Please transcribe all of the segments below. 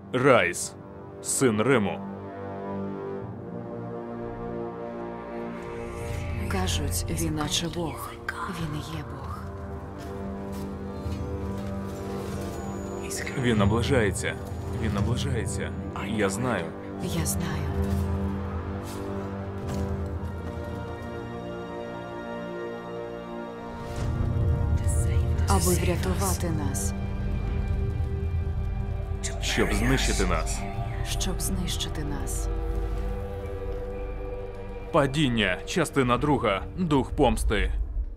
Райс, син Риму. Кажуть, він наче Бог. Він і є Бог. Він наближається. Він наближається. Я знаю. Я знаю. Аби врятувати нас, Щоб знищити нас. щоб знищити нас. Падіння. Частина 2. Дух помсти.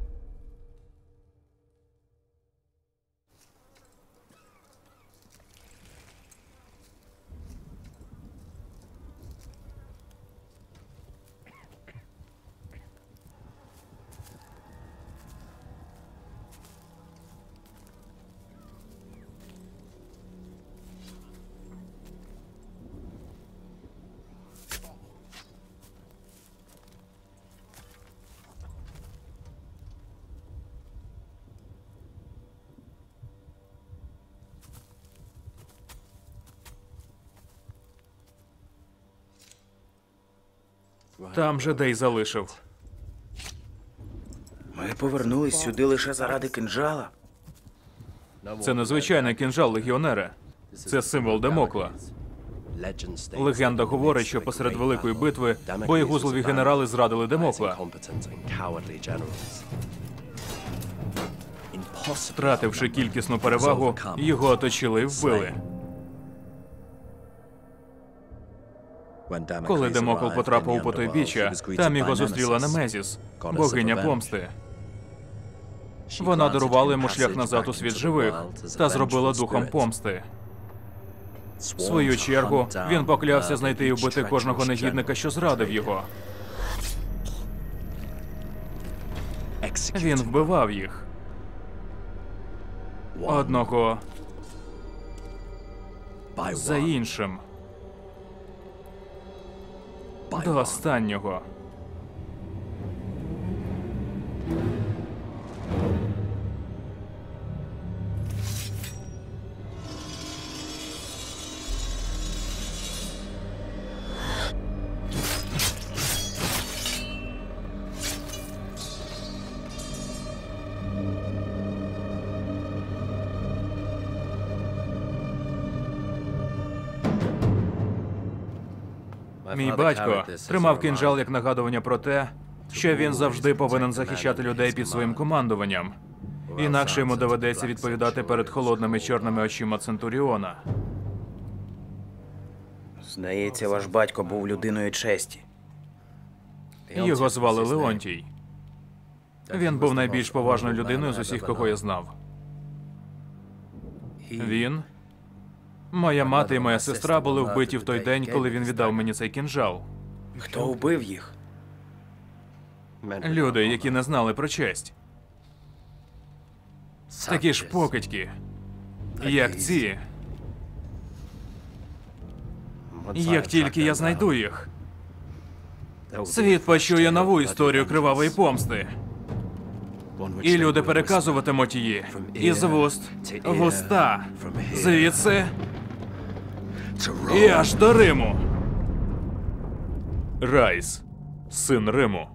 Там же Дей залишив. Ми повернулись сюди лише заради кинджала. Це незвичайний кінжал легіонера. Це символ Демокла. Легенда говорить, що посеред великої битви боєгузливі генерали зрадили Демокла. Втративши кількісну перевагу, його оточили і вбили. Коли Демокл потрапив у потойбіччя, там його зустріла Немезіс, богиня помсти. Вона дарувала йому шлях назад у світ живих та зробила духом помсти. В свою чергу, він поклявся знайти і вбити кожного негідника, що зрадив його. Він вбивав їх. Одного за іншим. До останнього. Мій батько тримав кинджал як нагадування про те, що він завжди повинен захищати людей під своїм командуванням. Інакше йому доведеться відповідати перед холодними чорними очима Центуріона. Здається, ваш батько був людиною честі. Його звали Леонтій. Він був найбільш поважною людиною з усіх, кого я знав. Він, моя мати і моя сестра були вбиті в той день, коли він віддав мені цей кінжал. Хто вбив їх? Люди, які не знали про честь. Такі ж покидьки, як ці. Як тільки я знайду їх, світ почує нову історію кривавої помсти. І люди переказуватимуть її із вуст в уста, звідси і аж до Риму. Райс, син Риму.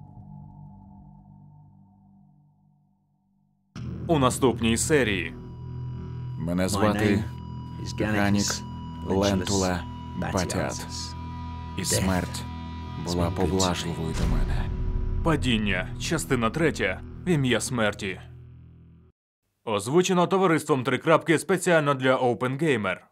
У наступній серії. Мене звати Ганік Лентуле Батят. І смерть була поблажливою до мене. Падіння. Частина 3. В ім'я смерті. Озвучено товариством 3 крапки спеціально для OpenGamer.